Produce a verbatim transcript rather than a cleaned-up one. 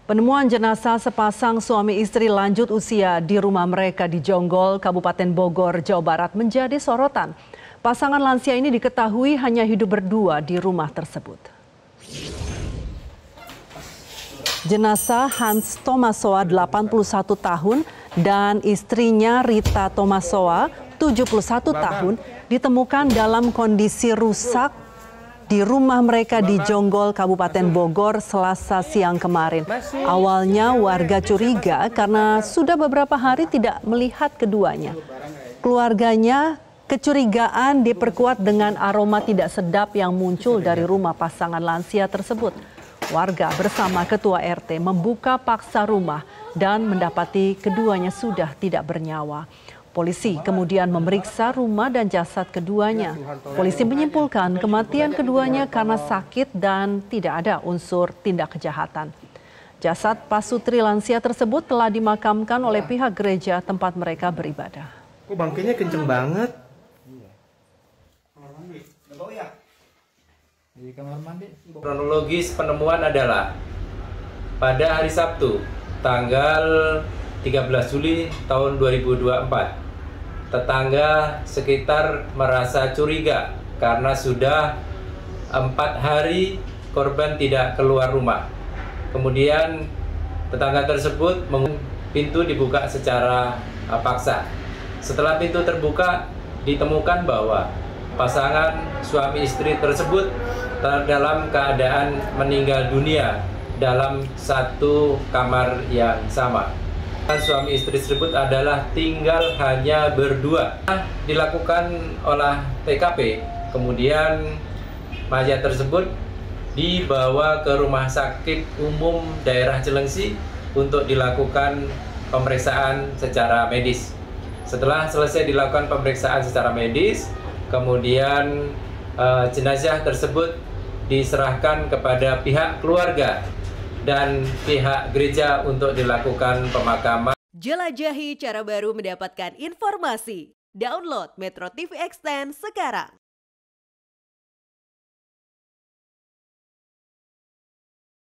Penemuan jenazah sepasang suami istri lanjut usia di rumah mereka di Jonggol, Kabupaten Bogor, Jawa Barat menjadi sorotan. Pasangan lansia ini diketahui hanya hidup berdua di rumah tersebut. Jenazah Hans Tomasoa, delapan puluh satu tahun, dan istrinya Rita Tomasoa, tujuh puluh satu tahun, ditemukan dalam kondisi rusak di rumah mereka di Jonggol, Kabupaten Bogor, Selasa siang kemarin. Awalnya warga curiga karena sudah beberapa hari tidak melihat keduanya. Keluarganya kecurigaan diperkuat dengan aroma tidak sedap yang muncul dari rumah pasangan lansia tersebut. Warga bersama ketua R T membuka paksa rumah dan mendapati keduanya sudah tidak bernyawa. Polisi kemudian memeriksa rumah dan jasad keduanya. Polisi menyimpulkan kematian keduanya karena sakit dan tidak ada unsur tindak kejahatan. Jasad pasutri lansia tersebut telah dimakamkan oleh pihak gereja tempat mereka beribadah. Kok bangkainya kenceng banget? Kronologis penemuan adalah pada hari Sabtu, tanggal tiga belas Juli tahun dua ribu dua puluh empat. Tetangga sekitar merasa curiga karena sudah empat hari korban tidak keluar rumah. Kemudian tetangga tersebut pintu dibuka secara paksa. Setelah pintu terbuka, ditemukan bahwa pasangan suami istri tersebut dalam keadaan meninggal dunia dalam satu kamar yang sama. Suami istri tersebut adalah tinggal hanya berdua. Dilakukan olah T K P, kemudian mayat tersebut dibawa ke Rumah Sakit Umum Daerah Cilengsi untuk dilakukan pemeriksaan secara medis. Setelah selesai dilakukan pemeriksaan secara medis, kemudian eh, jenazah tersebut diserahkan kepada pihak keluarga dan pihak gereja untuk dilakukan pemakaman. Jelajahi cara baru mendapatkan informasi. Download Metro T V Extend sekarang.